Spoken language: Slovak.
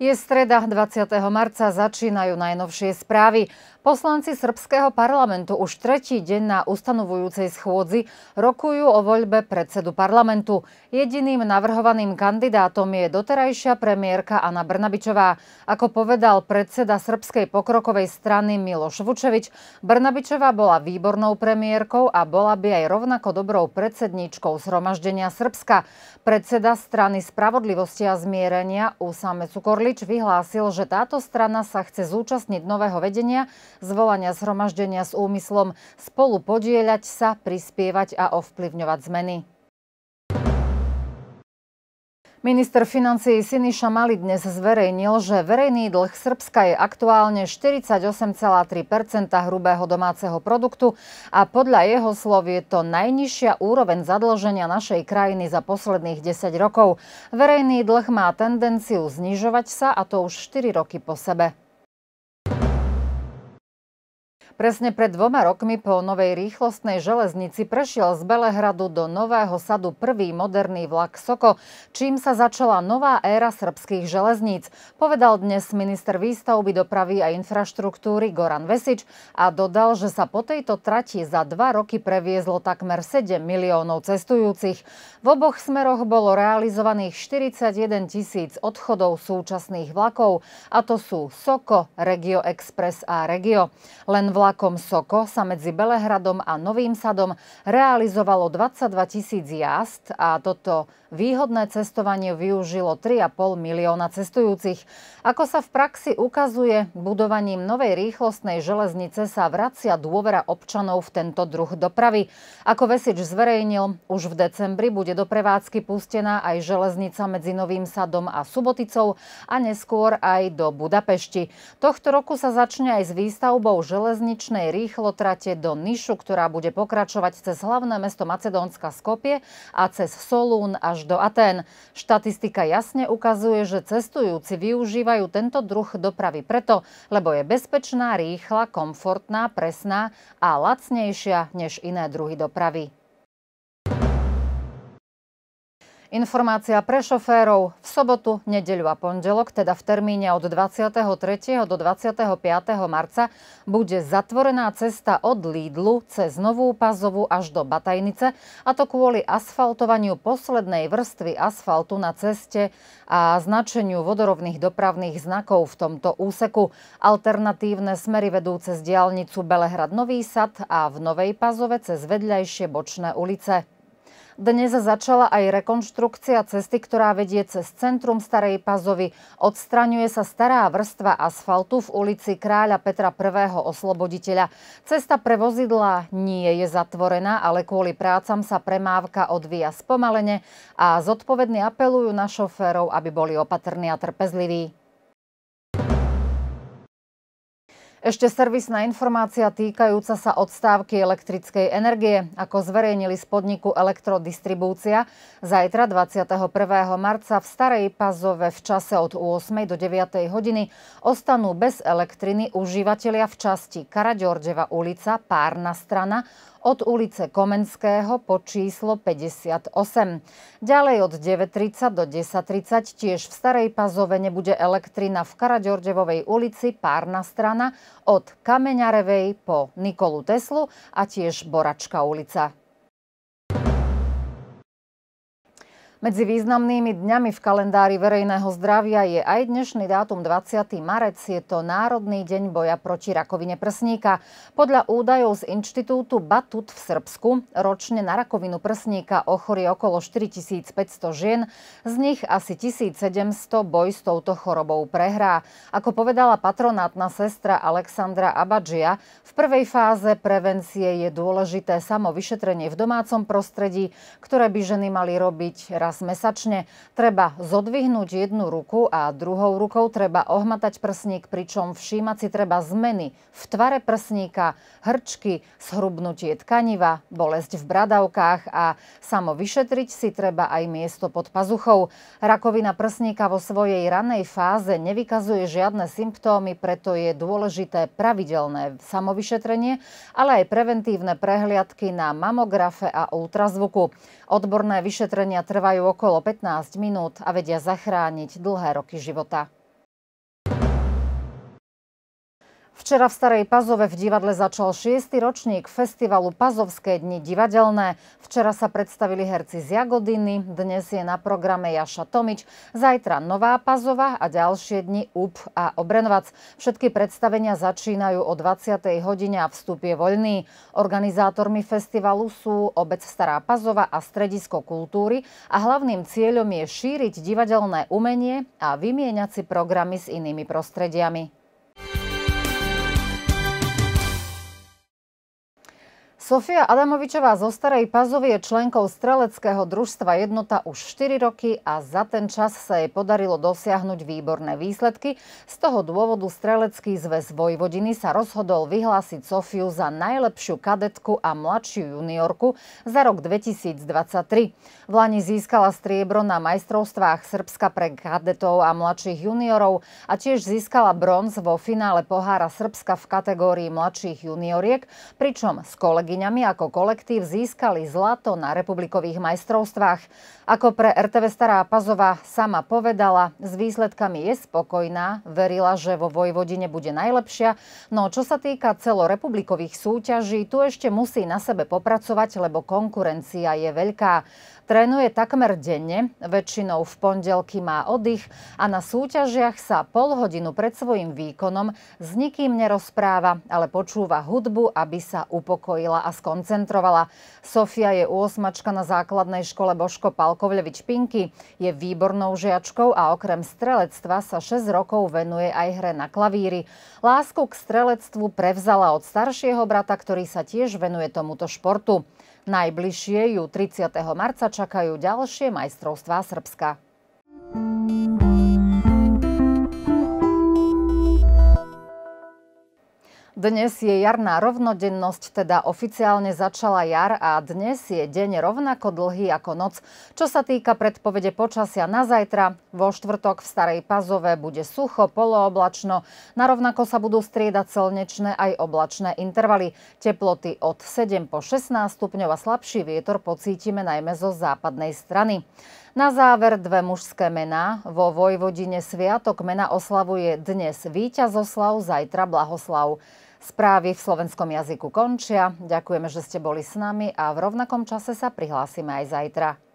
Je streda 20. marca, začínajú najnovšie správy. Poslanci srbského parlamentu už tretí deň na ustanovujúcej schôdzi rokujú o voľbe predsedu parlamentu. Jediným navrhovaným kandidátom je doterajšia premiérka Ana Brnabićová. Ako povedal predseda Srbskej pokrokovej strany Miloš Vučević, Brnabićová bola výbornou premiérkou a bola by aj rovnako dobrou predsedníčkou Zhromaždenia Srbska. Predseda strany Spravodlivosti a zmierenia Usame Cukorlić vyhlásil, že táto strana sa chce zúčastniť nového vedenia zvolania zhromaždenia s úmyslom spolu podieľať sa, prispievať a ovplyvňovať zmeny. Minister financií Siniša Mali dnes zverejnil, že verejný dlh Srbska je aktuálne 48,3% hrubého domáceho produktu a podľa jeho slov je to najnižšia úroveň zadlženia našej krajiny za posledných 10 rokov. Verejný dlh má tendenciu znižovať sa, a to už 4 roky po sebe. Presne pred 2 rokmi po novej rýchlostnej železnici prešiel z Belehradu do Nového Sadu prvý moderný vlak Soko, čím sa začala nová éra srbských železníc, povedal dnes minister výstavby, dopravy a infraštruktúry Goran Vesić a dodal, že sa po tejto trati za 2 roky previezlo takmer 7 miliónov cestujúcich. V oboch smeroch bolo realizovaných 41 000 odchodov súčasných vlakov, a to sú Soko, Regio Express a Regio. Len vlakom Soko sa medzi Belehradom a Novým Sadom realizovalo 22 000 jazd a toto výhodné cestovanie využilo 3,5 milióna cestujúcich. Ako sa v praxi ukazuje, budovaním novej rýchlostnej železnice sa vracia dôvera občanov v tento druh dopravy. Ako Vesić zverejnil, už v decembri bude do prevádzky pustená aj železnica medzi Novým Sadom a Suboticou a neskôr aj do Budapešti. Tohto roku sa začne aj s výstavbou železničnej rýchlotrate do Nišu, ktorá bude pokračovať cez hlavné mesto Macedónska Skopje a cez Solún až do Atén. Štatistika jasne ukazuje, že cestujúci využívajú tento druh dopravy preto, lebo je bezpečná, rýchla, komfortná, presná a lacnejšia než iné druhy dopravy. Informácia pre šoférov. V sobotu, nedeľu a pondelok, teda v termíne od 23. do 25. marca, bude zatvorená cesta od Lidlu cez Novú Pazovu až do Batajnice, a to kvôli asfaltovaniu poslednej vrstvy asfaltu na ceste a značeniu vodorovných dopravných znakov v tomto úseku. Alternatívne smery vedú cez diaľnicu Belehrad-Nový Sad a v Novej Pazove cez vedľajšie bočné ulice. Dnes začala aj rekonštrukcia cesty, ktorá vedie cez centrum Starej Pazovy. Odstraňuje sa stará vrstva asfaltu v ulici Kráľa Petra I. Osloboditeľa. Cesta pre vozidlá nie je zatvorená, ale kvôli prácam sa premávka odvíja spomalene a zodpovední apelujú na šoférov, aby boli opatrní a trpezliví. Ešte servisná informácia týkajúca sa odstávky elektrickej energie. Ako zverejnili z podniku Elektrodistribúcia, zajtra 21. marca v Starej Pazove v čase od 8. do 9. hodiny ostanú bez elektriny užívateľia v časti Karaďorđeva ulica, Párna strana, od ulice Komenského po číslo 58. Ďalej od 9:30 do 10:30 tiež v Starej Pazove nebude elektrina v Karaďorđevovej ulici, Párna strana, od Kameňarevej po Nikolu Teslu a tiež Boračka ulica. Medzi významnými dňami v kalendári verejného zdravia je aj dnešný dátum 20. marec. Je to Národný deň boja proti rakovine prsníka. Podľa údajov z Inštitútu Batut v Srbsku ročne na rakovinu prsníka ochorie okolo 4500 žien, z nich asi 1700 boj s touto chorobou prehrá. Ako povedala patronátna sestra Alexandra Abadžia, v prvej fáze prevencie je dôležité samovyšetrenie v domácom prostredí, ktoré by ženy mali robiť raz mesačne. Treba zodvihnúť jednu ruku a druhou rukou treba ohmatať prsník, pričom všímať si treba zmeny v tvare prsníka, hrčky, zhrubnutie tkaniva, bolesť v bradavkách a samo vyšetriť si treba aj miesto pod pazuchou. Rakovina prsníka vo svojej ranej fáze nevykazuje žiadne symptómy, preto je dôležité pravidelné samovyšetrenie, ale aj preventívne prehliadky na mamografe a ultrazvuku. Odborné vyšetrenia trvajú okolo 15 minút a vedia zachrániť dlhé roky života. Včera v Starej Pazove v divadle začal 6. ročník festivalu Pazovské dni divadelné. Včera sa predstavili herci z Jagodiny, dnes je na programe Jaša Tomič, zajtra Nová Pazova a ďalšie dni Up a Obrenovac. Všetky predstavenia začínajú o 20. hodine a vstup je voľný. Organizátormi festivalu sú obec Stará Pazova a Stredisko kultúry a hlavným cieľom je šíriť divadelné umenie a vymieňať si programy s inými prostrediami. Sofia Adamovičová zo Starej Pazovy je členkou streleckého družstva Jednota už 4 roky a za ten čas sa jej podarilo dosiahnuť výborné výsledky. Z toho dôvodu Strelecký zväz Vojvodiny sa rozhodol vyhlásiť Sofiu za najlepšiu kadetku a mladšiu juniorku za rok 2023. Vlani získala striebro na majstrovstvách Srbska pre kadetov a mladších juniorov a tiež získala bronz vo finále pohára Srbska v kategórii mladších junioriek, pričom s kolegyňami ako kolektív získali zlato na republikových majstrovstvách. Ako pre RTV Stará Pazova sama povedala, s výsledkami je spokojná, verila, že vo Vojvodine bude najlepšia, no čo sa týka celorepublikových súťaží, tu ešte musí na sebe popracovať, lebo konkurencia je veľká. Trénuje takmer denne, väčšinou v pondelky má oddych a na súťažiach sa pol hodinu pred svojím výkonom s nikým nerozpráva, ale počúva hudbu, aby sa upokojila a skoncentrovala. Sofia je 8-čka na základnej škole Božko Palkovľevič Pinky, je výbornou žiačkou a okrem strelectva sa 6 rokov venuje aj hre na klavíri. Lásku k strelectvu prevzala od staršieho brata, ktorý sa tiež venuje tomuto športu. Najbližšie ju 30. marca čakajú ďalšie majstrovstvá Srbska. Dnes je jarná rovnodennosť, teda oficiálne začala jar a dnes je deň rovnako dlhý ako noc. Čo sa týka predpovede počasia na zajtra, vo štvrtok v Starej Pazove bude sucho, polooblačno, narovnako sa budú striedať slnečné aj oblačné intervaly. Teploty od 7 po 16 stupňov a slabší vietor pocítime najmä zo západnej strany. Na záver dve mužské mená. Vo Vojvodine sviatok mena oslavuje dnes Víťazoslav, zajtra Blahoslav. Správy v slovenskom jazyku končia. Ďakujeme, že ste boli s nami a v rovnakom čase sa prihlásime aj zajtra.